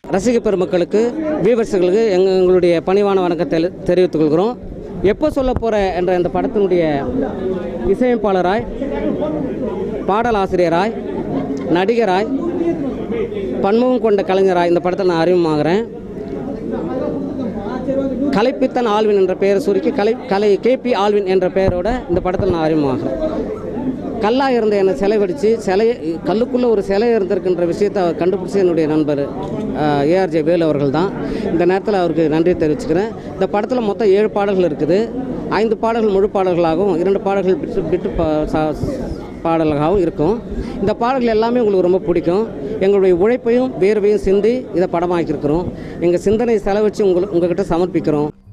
ரசிக பெருமக்களுக்கு வியூவர்ஸ்களுக்கு எங்களுடைய பணிவான வணக்கத்தை தெரிவித்துக் கொள்கிறோம். எப்போ சொல்ல போகிற என்ற இந்த படத்தினுடைய இசையமைப்பாளராய், பாடலாசிரியராய், நடிகராய், பன்முகம் கொண்ட கலைஞராய் இந்த படத்தில் நான் அறிமுகமாகிறேன். கலைப்பித்தன் ஆல்வின் என்ற பெயரை சுருக்கி KP ஆல்வின் என்ற பெயரோட இந்த படத்தில் நான் அறிமுகமாகிறேன். கல்லாக இருந்த என்னை சிலை வடித்து கல்லுக்குள்ளே ஒரு சிலை இருந்திருக்கின்ற விஷயத்தை கண்டுபிடிச்ச என்னுடைய நண்பர் ARJ வேலு அவர்கள் தான். இந்த நேரத்தில் அவருக்கு நன்றி தெரிவிச்சுக்கிறேன். இந்த படத்தில் மொத்தம் 7 பாடல்கள் இருக்குது. 5 பாடல்கள் முழு பாடல்களாகவும் 2 பாடல்கள் பிட்டு பாடல்களாகவும் இருக்கும். இந்த பாடல்கள் எல்லாமே உங்களுக்கு ரொம்ப பிடிக்கும். எங்களுடைய உழைப்பையும் வேர்வையும் சிந்தி இதை படமாக்கியிருக்கிறோம். எங்கள் சிந்தனை செலவச்சு உங்கள்கிட்ட சமர்ப்பிக்கிறோம்.